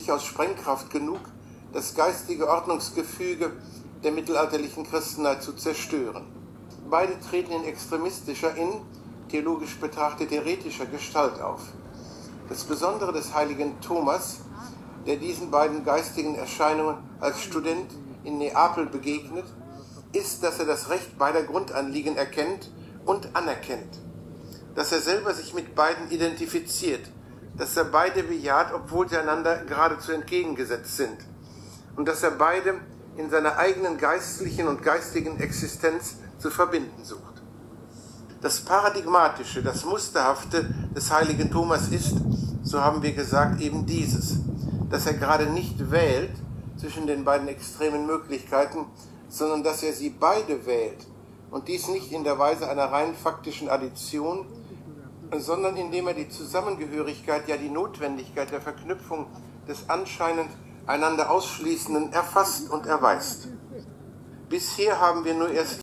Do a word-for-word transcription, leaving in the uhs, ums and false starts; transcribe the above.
durchaus Sprengkraft genug, das geistige Ordnungsgefüge der mittelalterlichen Christenheit zu zerstören. Beide treten in extremistischer, in theologisch betrachtet heretischer Gestalt auf. Das Besondere des heiligen Thomas, der diesen beiden geistigen Erscheinungen als Student in Neapel begegnet, ist, dass er das Recht beider Grundanliegen erkennt und anerkennt, dass er selber sich mit beiden identifiziert, dass er beide bejaht, obwohl sie einander geradezu entgegengesetzt sind, und dass er beide in seiner eigenen geistlichen und geistigen Existenz zu verbinden sucht. Das Paradigmatische, das Musterhafte des heiligen Thomas ist, so haben wir gesagt, eben dieses, dass er gerade nicht wählt zwischen den beiden extremen Möglichkeiten, sondern dass er sie beide wählt, und dies nicht in der Weise einer rein faktischen Addition, sondern indem er die Zusammengehörigkeit, ja die Notwendigkeit der Verknüpfung des anscheinend einander Ausschließenden erfasst und erweist. Bisher haben wir nur erst